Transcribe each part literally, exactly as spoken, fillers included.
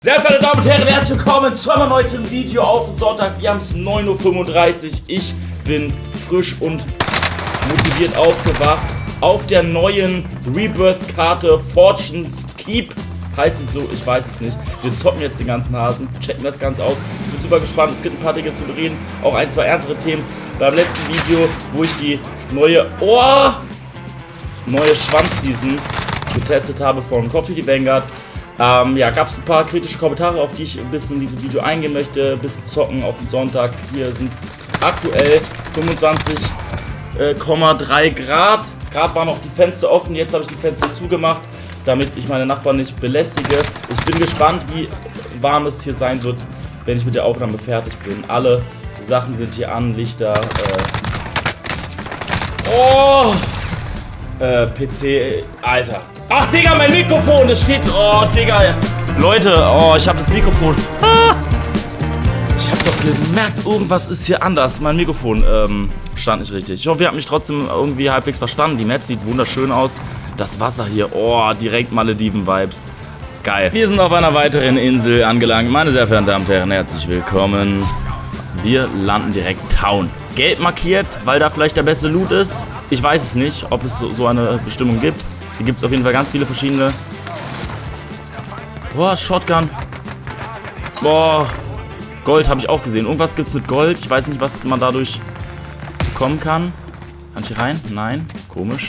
Sehr verehrte Damen und Herren, herzlich willkommen zu einem neuen Video auf den Sonntag. Wir haben es neun Uhr fünfunddreißig. Ich bin frisch und motiviert aufgewacht auf der neuen Rebirth-Karte Fortune's Keep. Heißt sie so? Ich weiß es nicht. Wir zocken jetzt den ganzen Hasen, checken das Ganze aus. Ich bin super gespannt. Es gibt ein paar Dinge zu bereden, auch ein, zwei ernstere Themen. Beim letzten Video, wo ich die neue Oh! neue Schwanz-Season getestet habe von Coffee the Vanguard. Ähm, ja, gab es ein paar kritische Kommentare, auf die ich ein bisschen in diesem Video eingehen möchte. Ein bisschen zocken auf den Sonntag. Hier sind es aktuell fünfundzwanzig Komma drei Grad. Gerade waren noch die Fenster offen, jetzt habe ich die Fenster zugemacht, damit ich meine Nachbarn nicht belästige. Ich bin gespannt, wie warm es hier sein wird, wenn ich mit der Aufnahme fertig bin. Alle Sachen sind hier an, Lichter, äh oh! Äh, P C, Alter. Ach, Digga, mein Mikrofon, das steht... Oh, Digga. Leute, oh, ich habe das Mikrofon. Ah! Ich habe doch gemerkt, irgendwas ist hier anders. Mein Mikrofon ähm, stand nicht richtig. Ich hoffe, ihr habt mich trotzdem irgendwie halbwegs verstanden. Die Map sieht wunderschön aus. Das Wasser hier, oh, direkt Malediven-Vibes. Geil. Wir sind auf einer weiteren Insel angelangt. Meine sehr verehrten Damen und Herren, herzlich willkommen. Wir landen direkt Town. Gelb markiert, weil da vielleicht der beste Loot ist. Ich weiß es nicht, ob es so, so eine Bestimmung gibt. Hier gibt es auf jeden Fall ganz viele verschiedene. Boah, Shotgun. Boah, Gold habe ich auch gesehen. Irgendwas gibt es mit Gold. Ich weiß nicht, was man dadurch bekommen kann. Kann ich hier rein? Nein. Komisch.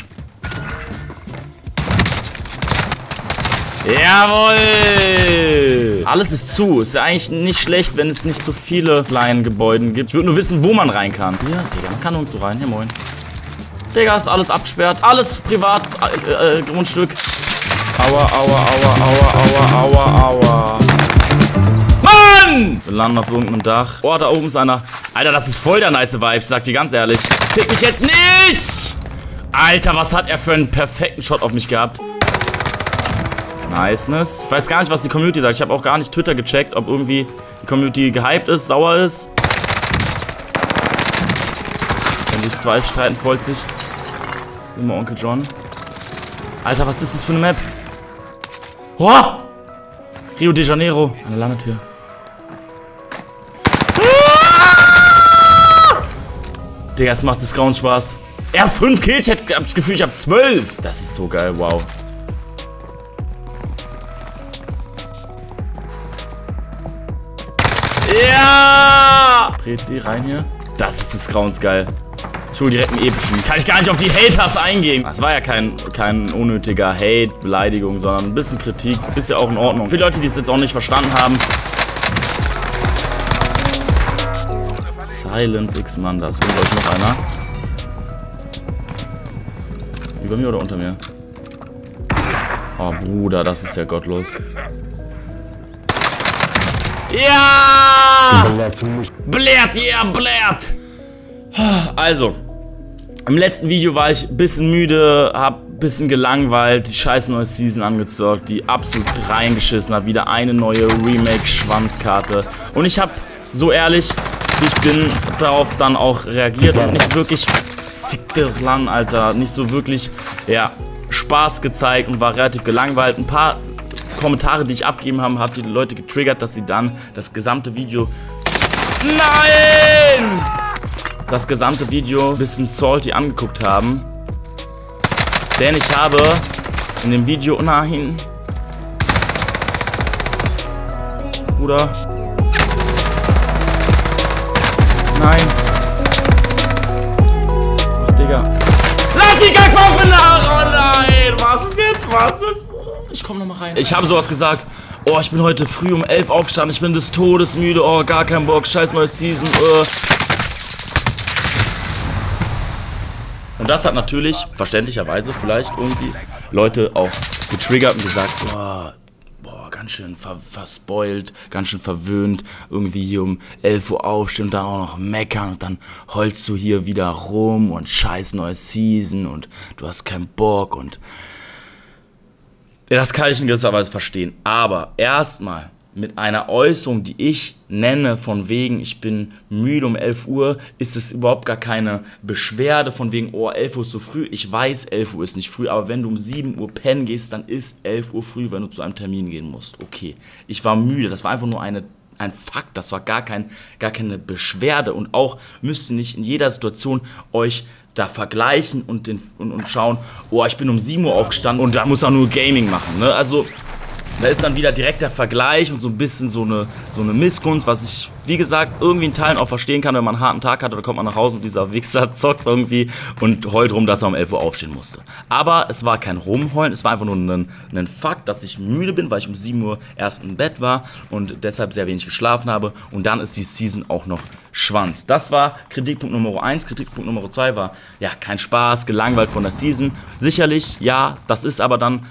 Jawohl! Alles ist zu. Ist ja eigentlich nicht schlecht, wenn es nicht so viele kleine Gebäude gibt. Ich würde nur wissen, wo man rein kann. Hier, Digga, man kann uns so rein. Ja, moin. Digga, ist alles abgesperrt. Alles privat. Äh, äh, Grundstück. Aua, aua, aua, aua, aua, aua, aua. Mann! Wir landen auf irgendeinem Dach. Oh, da oben ist einer. Alter, das ist voll der nice Vibe. Ich sag dir ganz ehrlich. Fick mich jetzt nicht! Alter, was hat er für einen perfekten Shot auf mich gehabt? Niceness. Ich weiß gar nicht, was die Community sagt. Ich habe auch gar nicht Twitter gecheckt, ob irgendwie die Community gehypt ist, sauer ist. Wenn sich zwei streiten, freut sich immer Onkel John. Alter, was ist das für eine Map? Oh! Rio de Janeiro. Eine Landetür. Ah! Digga, es macht des Grauens Spaß. Erst fünf Kills, ich hab das Gefühl, ich habe zwölf. Das ist so geil, wow. Ja! Dreht sie rein hier. Das ist des Grauens geil. Ich hole direkt einen epischen. Kann ich gar nicht auf die Haters eingehen. Das war ja kein, kein unnötiger Hate, Beleidigung, sondern ein bisschen Kritik. Ist ja auch in Ordnung. Für Leute, die es jetzt auch nicht verstanden haben. Silent X-Man, da ist glaube ich noch einer. Über mir oder unter mir? Oh, Bruder, das ist ja gottlos. Ja! Blärt, ja, blärt! Also, im letzten Video war ich ein bisschen müde, hab ein bisschen gelangweilt, die scheiß neue Season angezockt, die absolut reingeschissen hat, wieder eine neue Remake-Schwanzkarte. Und ich hab, so ehrlich, wie ich bin, darauf dann auch reagiert und nicht wirklich lang, Alter, nicht so wirklich, ja, Spaß gezeigt und war relativ gelangweilt. Ein paar Kommentare, die ich abgegeben habe, hat die Leute getriggert, dass sie dann das gesamte Video... Nein! Das gesamte Video ein bisschen salty angeguckt haben. Denn ich habe in dem Video... Nein! Bruder. Nein. Ach, Digga. Lass die Gagwaffe nach! Oh nein! Was ist jetzt? Was ist... Ich komm noch mal rein. Ich habe sowas gesagt. Oh, ich bin heute früh um elf aufgestanden. Ich bin des Todes müde. Oh, gar kein Bock. Scheiß neue Season. Uh. Und das hat natürlich, verständlicherweise vielleicht irgendwie, Leute auch getriggert und gesagt, boah, boah ganz schön ver verspoilt, ganz schön verwöhnt. Irgendwie hier um elf Uhr aufstehen und dann auch noch meckern und dann holst du hier wieder rum und scheiß neue Season und du hast keinen Bock und... Ja, das kann ich in gewisser Weise verstehen. Aber erstmal mit einer Äußerung, die ich nenne, von wegen, ich bin müde um elf Uhr, ist es überhaupt gar keine Beschwerde von wegen, oh, elf Uhr ist so früh. Ich weiß, elf Uhr ist nicht früh, aber wenn du um sieben Uhr pennen gehst, dann ist elf Uhr früh, wenn du zu einem Termin gehen musst. Okay, ich war müde, das war einfach nur eine, ein Fakt, das war gar, kein, gar keine Beschwerde und auch müsst ihr nicht in jeder Situation euch da vergleichen und, den, und, und schauen, oh, ich bin um sieben Uhr aufgestanden und da muss auch nur Gaming machen, ne? Also da ist dann wieder direkt der Vergleich und so ein bisschen so eine, so eine Missgunst, was ich, wie gesagt, irgendwie in Teilen auch verstehen kann, wenn man einen harten Tag hat, oder kommt man nach Hause und dieser Wichser zockt irgendwie und heult rum, dass er um elf Uhr aufstehen musste. Aber es war kein Rumheulen, es war einfach nur ein, ein Fakt, dass ich müde bin, weil ich um sieben Uhr erst im Bett war und deshalb sehr wenig geschlafen habe und dann ist die Season auch noch Schwanz. Das war Kritikpunkt Nummer eins. Kritikpunkt Nummer zwei war, ja, kein Spaß, gelangweilt von der Season. Sicherlich, ja, das ist aber dann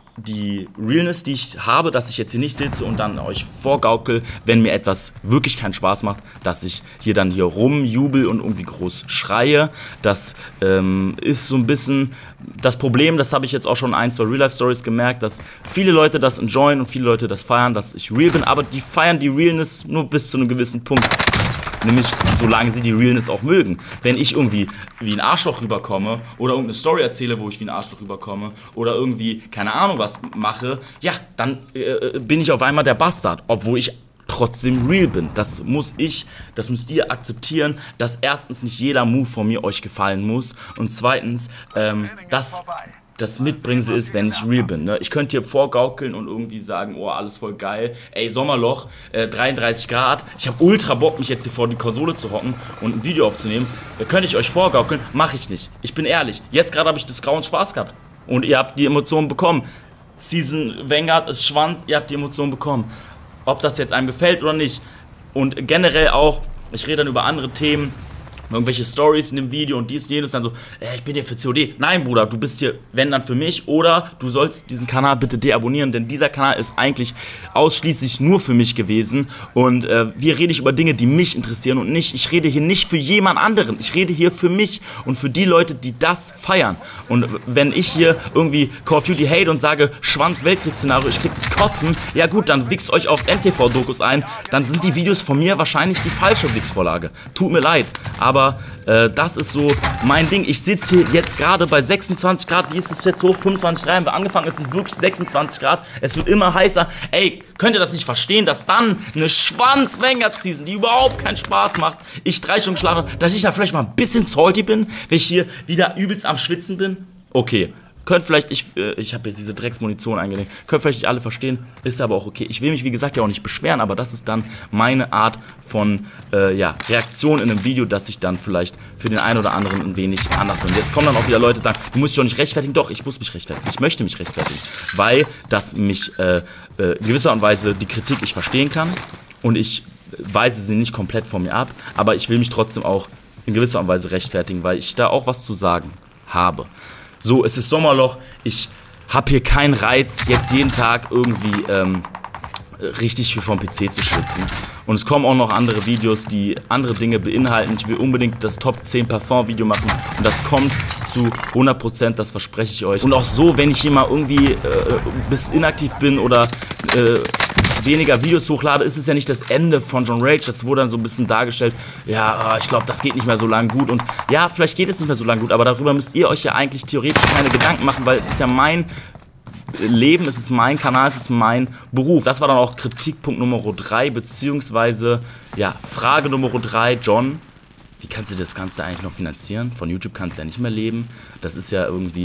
die Realness, die ich habe, dass ich jetzt hier nicht sitze und dann euch vorgaukel, wenn mir etwas wirklich keinen Spaß macht, dass ich hier dann hier rumjubel und irgendwie groß schreie. Das ähm, ist so ein bisschen das Problem, das habe ich jetzt auch schon in ein, zwei Real-Life-Stories gemerkt, dass viele Leute das enjoyen und viele Leute das feiern, dass ich real bin, aber die feiern die Realness nur bis zu einem gewissen Punkt. Nämlich, solange sie die Realness auch mögen. Wenn ich irgendwie wie ein Arschloch rüberkomme oder irgendeine Story erzähle, wo ich wie ein Arschloch rüberkomme oder irgendwie, keine Ahnung, was mache, ja, dann äh, bin ich auf einmal der Bastard, obwohl ich trotzdem real bin. Das muss ich, das müsst ihr akzeptieren, dass erstens nicht jeder Move von mir euch gefallen muss und zweitens, ähm, dass das Mitbringsel ist, wenn ich real bin. Ne? Ich könnte hier vorgaukeln und irgendwie sagen, oh, alles voll geil. Ey, Sommerloch, äh, dreiunddreißig Grad. Ich habe ultra Bock, mich jetzt hier vor die Konsole zu hocken und ein Video aufzunehmen. Da könnte ich euch vorgaukeln, mache ich nicht. Ich bin ehrlich. Jetzt gerade habe ich des Grauens Spaß gehabt. Und ihr habt die Emotionen bekommen. Season Vanguard ist Schwanz, ihr habt die Emotionen bekommen. Ob das jetzt einem gefällt oder nicht. Und generell auch, ich rede dann über andere Themen, irgendwelche Stories in dem Video und dies und jenes, dann so, äh, ich bin hier für C O D. Nein, Bruder, du bist hier, wenn dann für mich, oder du sollst diesen Kanal bitte deabonnieren, denn dieser Kanal ist eigentlich ausschließlich nur für mich gewesen und äh, hier rede ich über Dinge, die mich interessieren und nicht, ich rede hier nicht für jemand anderen, ich rede hier für mich und für die Leute, die das feiern. Und wenn ich hier irgendwie Call of Duty hate und sage, Schwanz-Weltkriegsszenario, ich krieg das Kotzen, ja gut, dann wichst euch auf N T V-Dokus ein, dann sind die Videos von mir wahrscheinlich die falsche Wichsvorlage. Tut mir leid, aber Aber äh, das ist so mein Ding. Ich sitze hier jetzt gerade bei sechsundzwanzig Grad. Wie ist es jetzt hoch? fünfundzwanzig Grad haben wir angefangen. Es sind wirklich sechsundzwanzig Grad. Es wird immer heißer. Ey, könnt ihr das nicht verstehen, dass dann eine Schwanz-Vanguard-Season, die überhaupt keinen Spaß macht, ich drei Stunden schlafe, dass ich da vielleicht mal ein bisschen salty bin, wenn ich hier wieder übelst am Schwitzen bin? Okay. Könnt vielleicht, ich, äh, ich habe jetzt diese Drecksmunition eingelegt, könnt vielleicht nicht alle verstehen, ist aber auch okay. Ich will mich, wie gesagt, ja auch nicht beschweren, aber das ist dann meine Art von äh, ja, Reaktion in einem Video, dass ich dann vielleicht für den einen oder anderen ein wenig anders bin. Jetzt kommen dann auch wieder Leute, die sagen, du musst dich doch nicht rechtfertigen. Doch, ich muss mich rechtfertigen. Ich möchte mich rechtfertigen, weil das mich äh, äh, in gewisser Weise die Kritik ich verstehen kann und ich weise sie nicht komplett von mir ab, aber ich will mich trotzdem auch in gewisser Weise rechtfertigen, weil ich da auch was zu sagen habe. So, es ist Sommerloch, ich habe hier keinen Reiz, jetzt jeden Tag irgendwie ähm, richtig viel vom P C zu schwitzen. Und es kommen auch noch andere Videos, die andere Dinge beinhalten. Ich will unbedingt das Top zehn Parfum-Video machen und das kommt zu hundert Prozent, das verspreche ich euch. Und auch so, wenn ich hier mal irgendwie äh, ein bisschen inaktiv bin oder äh, weniger Videos hochlade, ist es ja nicht das Ende von John Rage. Das wurde dann so ein bisschen dargestellt, ja, ich glaube, das geht nicht mehr so lang gut. Und ja, vielleicht geht es nicht mehr so lang gut, aber darüber müsst ihr euch ja eigentlich theoretisch keine Gedanken machen, weil es ist ja mein Leben, es ist mein Kanal, es ist mein Beruf. Das war dann auch Kritikpunkt Nummer drei, beziehungsweise, ja, Frage Nummer drei, John, wie kannst du das Ganze eigentlich noch finanzieren? Von YouTube kannst du ja nicht mehr leben. Das ist ja irgendwie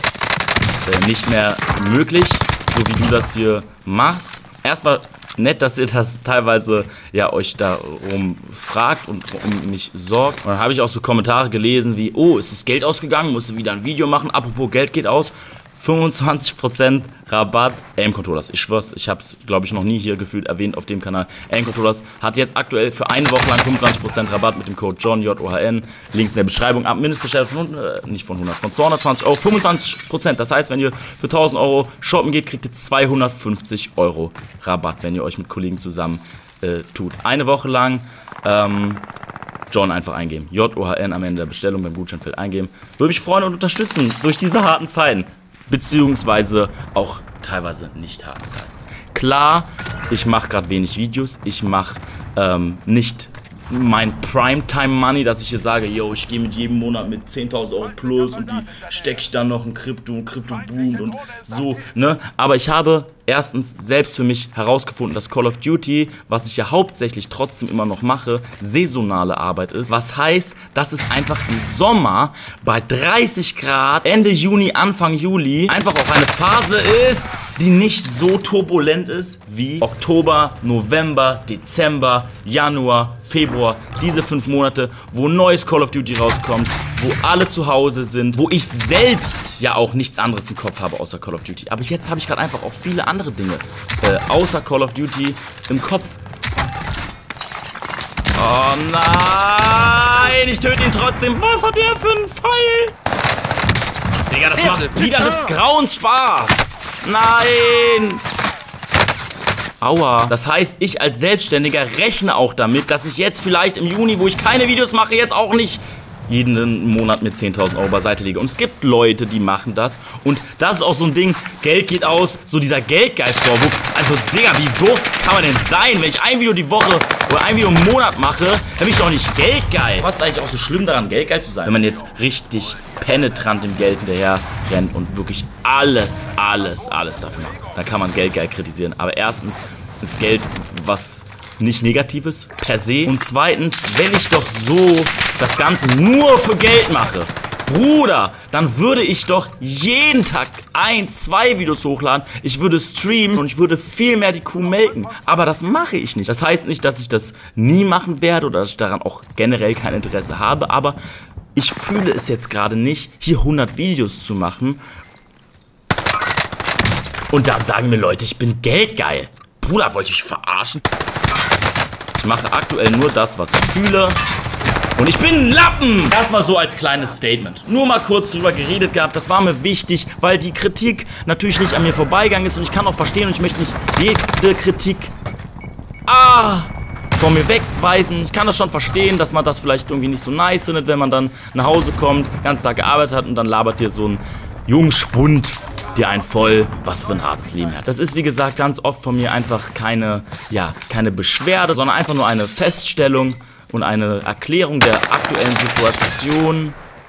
äh, nicht mehr möglich, so wie du das hier machst. Erstmal nett, dass ihr das teilweise ja euch darum fragt und um mich sorgt. Und dann habe ich auch so Kommentare gelesen wie, oh, ist das Geld ausgegangen, musst du wieder ein Video machen, apropos Geld geht aus. fünfundzwanzig Prozent Rabatt, Aim-Controllers. Ich schwör's, ich hab's, glaube ich, noch nie hier gefühlt erwähnt auf dem Kanal. Aim-Controllers hat jetzt aktuell für eine Woche lang fünfundzwanzig Prozent Rabatt mit dem Code John, J O H N. Links in der Beschreibung. Ab Mindestbestellung von, äh, nicht von hundert, von zweihundertzwanzig Euro, fünfundzwanzig Prozent. Das heißt, wenn ihr für tausend Euro shoppen geht, kriegt ihr zweihundertfünfzig Euro Rabatt, wenn ihr euch mit Kollegen zusammen äh, tut. Eine Woche lang, ähm, John einfach eingeben. J O H N am Ende der Bestellung beim Gutscheinfeld eingeben. Würde mich freuen und unterstützen durch diese harten Zeiten. Beziehungsweise auch teilweise nicht hart sein. Klar, ich mache gerade wenig Videos, ich mache ähm, nicht mein Primetime-Money, dass ich hier sage, yo, ich gehe mit jedem Monat mit zehntausend Euro plus und die stecke ich dann noch in Krypto und Krypto boomt und so, ne? Aber ich habe erstens selbst für mich herausgefunden, dass Call of Duty, was ich ja hauptsächlich trotzdem immer noch mache, saisonale Arbeit ist. Was heißt, dass es einfach im Sommer bei dreißig Grad, Ende Juni, Anfang Juli, einfach auch eine Phase ist, die nicht so turbulent ist wie Oktober, November, Dezember, Januar, Februar. Diese fünf Monate, wo neues Call of Duty rauskommt, wo alle zu Hause sind, wo ich selbst ja auch nichts anderes im Kopf habe außer Call of Duty. Aber jetzt habe ich gerade einfach auch viele andere Dinge äh, außer Call of Duty im Kopf. Oh nein, ich töte ihn trotzdem. Was hat der für einen Pfeil? Digga, das macht wieder des Grauens Spaß. Nein. Aua. Das heißt, ich als Selbstständiger rechne auch damit, dass ich jetzt vielleicht im Juni, wo ich keine Videos mache, jetzt auch nicht jeden Monat mit zehntausend Euro beiseite lege. Und es gibt Leute, die machen das. Und das ist auch so ein Ding, Geld geht aus, so dieser Geldgeist-Vorwurf. Also, Digga, wie doof kann man denn sein, wenn ich ein Video die Woche oder ein Video im Monat mache, dann bin ich doch nicht geldgeil. Was ist eigentlich auch so schlimm daran, geldgeil zu sein? Wenn man jetzt richtig penetrant dem Geld hinterher rennt und wirklich alles, alles, alles dafür macht, dann kann man geldgeil kritisieren. Aber erstens ist Geld was nicht Negatives per se. Und zweitens, wenn ich doch so das Ganze nur für Geld mache, Bruder, dann würde ich doch jeden Tag ein, zwei Videos hochladen. Ich würde streamen und ich würde viel mehr die Kuh melken. Aber das mache ich nicht. Das heißt nicht, dass ich das nie machen werde oder dass ich daran auch generell kein Interesse habe. Aber ich fühle es jetzt gerade nicht, hier hundert Videos zu machen. Und dann sagen mir Leute, ich bin geldgeil. Bruder, wollte ich mich verarschen? Ich mache aktuell nur das, was ich fühle. Und ich bin ein Lappen! Erstmal so als kleines Statement. Nur mal kurz drüber geredet gehabt. Das war mir wichtig, weil die Kritik natürlich nicht an mir vorbeigegangen ist. Und ich kann auch verstehen und ich möchte nicht jede Kritik ah, von mir wegweisen. Ich kann das schon verstehen, dass man das vielleicht irgendwie nicht so nice findet, wenn man dann nach Hause kommt, den ganzen Tag gearbeitet hat und dann labert dir so ein Jungspund dir ein voll, was für ein hartes Leben hat. Das ist, wie gesagt, ganz oft von mir einfach keine, ja, keine Beschwerde, sondern einfach nur eine Feststellung und eine Erklärung der aktuellen Situation.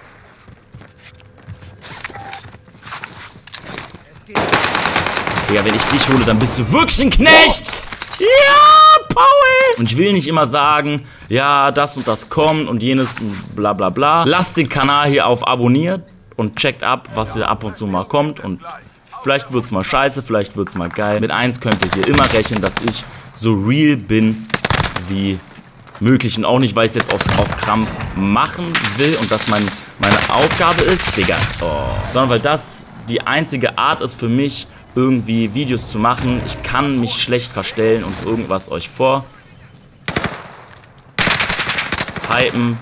Ja, wenn ich dich hole, dann bist du wirklich ein Knecht! Ja, Paul! Und ich will nicht immer sagen, ja, das und das kommt und jenes und bla bla bla. Lasst den Kanal hier auf abonniert und checkt ab, was hier ab und zu mal kommt. Und vielleicht wird's mal scheiße, vielleicht wird's mal geil. Mit eins könnt ihr hier immer rechnen, dass ich so real bin wie möglich. Und auch nicht, weil ich es jetzt auf, auf Krampf machen will und das mein, meine Aufgabe ist, Digga. Oh. Sondern weil das die einzige Art ist für mich, irgendwie Videos zu machen. Ich kann mich schlecht verstellen und irgendwas euch vor hypen.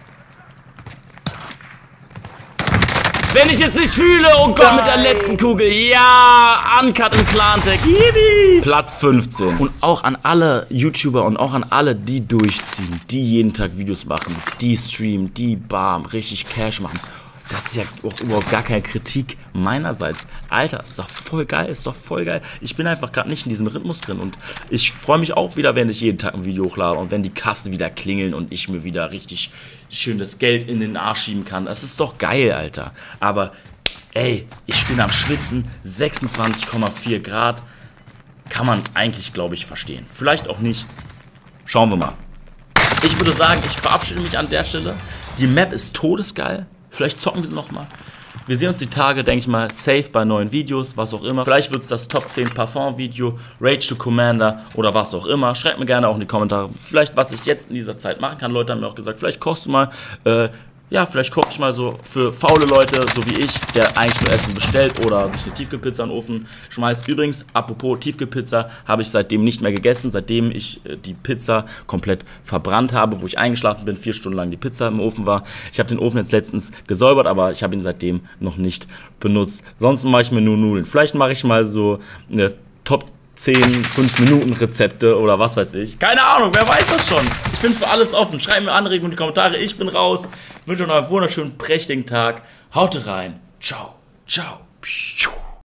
Wenn ich es nicht fühle, oh Gott, mit der letzten Kugel. Ja, Uncut im Clantech. Platz fünfzehn. Und auch an alle YouTuber und auch an alle, die durchziehen, die jeden Tag Videos machen, die streamen, die bam, richtig Cash machen. Das ist ja auch überhaupt gar keine Kritik meinerseits. Alter, ist doch voll geil, ist doch voll geil. Ich bin einfach gerade nicht in diesem Rhythmus drin und ich freue mich auch wieder, wenn ich jeden Tag ein Video hochlade und wenn die Kassen wieder klingeln und ich mir wieder richtig schön das Geld in den Arsch schieben kann. Das ist doch geil, Alter. Aber, ey, ich bin am Schwitzen, sechsundzwanzig Komma vier Grad. Kann man eigentlich, glaube ich, verstehen. Vielleicht auch nicht. Schauen wir mal. Ich würde sagen, ich verabschiede mich an der Stelle. Die Map ist todesgeil. Vielleicht zocken wir sie nochmal. Wir sehen uns die Tage, denke ich mal, safe bei neuen Videos, was auch immer. Vielleicht wird es das Top zehn Parfum-Video, Rage to Commander oder was auch immer. Schreibt mir gerne auch in die Kommentare, vielleicht was ich jetzt in dieser Zeit machen kann. Leute haben mir auch gesagt, vielleicht kochst du mal, äh, ja, vielleicht koche ich mal so für faule Leute, so wie ich, der eigentlich nur Essen bestellt oder sich eine Tiefkühlpizza in den Ofen schmeißt. Übrigens, apropos Tiefkühlpizza, habe ich seitdem nicht mehr gegessen, seitdem ich äh, die Pizza komplett verbrannt habe, wo ich eingeschlafen bin, vier Stunden lang die Pizza im Ofen war. Ich habe den Ofen jetzt letztens gesäubert, aber ich habe ihn seitdem noch nicht benutzt. Sonst mache ich mir nur Nudeln. Vielleicht mache ich mal so eine Top zehn fünf Minuten Rezepte oder was weiß ich. Keine Ahnung, wer weiß das schon. Ich bin für alles offen. Schreibt mir Anregungen in die Kommentare. Ich bin raus. Wünsche euch einen wunderschönen, prächtigen Tag. Haut rein. Ciao. Ciao.